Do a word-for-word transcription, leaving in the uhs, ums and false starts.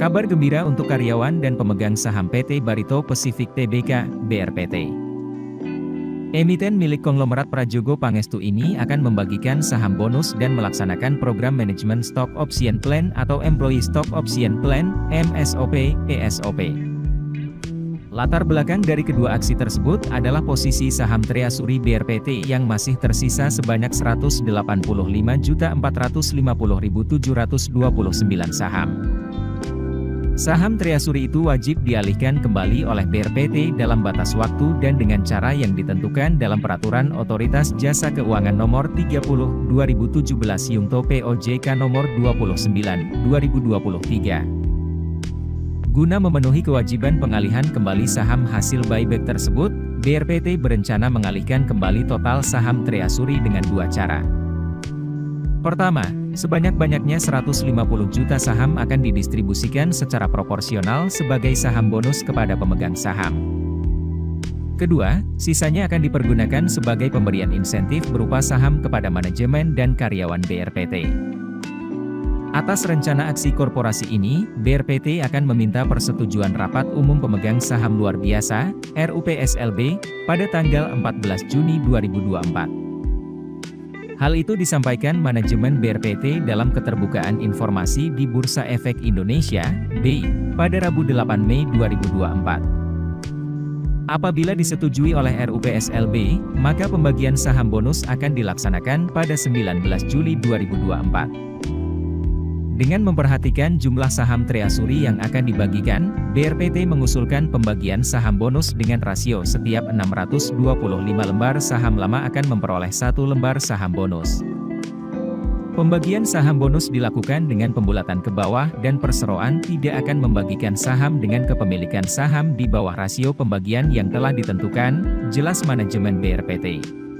Kabar gembira untuk karyawan dan pemegang saham P T Barito Pacific Tbk, B R P T. Emiten milik konglomerat Prajogo Pangestu ini akan membagikan saham bonus dan melaksanakan program manajemen stock option plan atau Employee Stock Option Plan, M S O P, E S O P. Latar belakang dari kedua aksi tersebut adalah posisi saham Treasury B R P T yang masih tersisa sebanyak seratus delapan puluh lima juta empat ratus lima puluh ribu tujuh ratus dua puluh sembilan saham. Saham Treasury itu wajib dialihkan kembali oleh B R P T dalam batas waktu dan dengan cara yang ditentukan dalam Peraturan Otoritas Jasa Keuangan Nomor tiga puluh, dua ribu tujuh belas Yungto P O J K Nomor dua puluh sembilan, dua ribu dua puluh tiga. Guna memenuhi kewajiban pengalihan kembali saham hasil buyback tersebut, B R P T berencana mengalihkan kembali total saham Treasury dengan dua cara. Pertama, sebanyak-banyaknya seratus lima puluh juta saham akan didistribusikan secara proporsional sebagai saham bonus kepada pemegang saham. Kedua, sisanya akan dipergunakan sebagai pemberian insentif berupa saham kepada manajemen dan karyawan B R P T. Atas rencana aksi korporasi ini, B R P T akan meminta persetujuan Rapat Umum Pemegang Saham Luar Biasa, R U P S L B, pada tanggal empat belas Juni dua ribu dua puluh empat. Hal itu disampaikan manajemen B R P T dalam keterbukaan informasi di Bursa Efek Indonesia, B I, pada Rabu delapan Mei dua ribu dua puluh empat. Apabila disetujui oleh R U P S L B, maka pembagian saham bonus akan dilaksanakan pada sembilan belas Juli dua ribu dua puluh empat. Dengan memperhatikan jumlah saham Treasury yang akan dibagikan, B R P T mengusulkan pembagian saham bonus dengan rasio setiap enam ratus dua puluh lima lembar saham lama akan memperoleh satu lembar saham bonus. Pembagian saham bonus dilakukan dengan pembulatan ke bawah dan perseroan tidak akan membagikan saham dengan kepemilikan saham di bawah rasio pembagian yang telah ditentukan, jelas manajemen B R P T.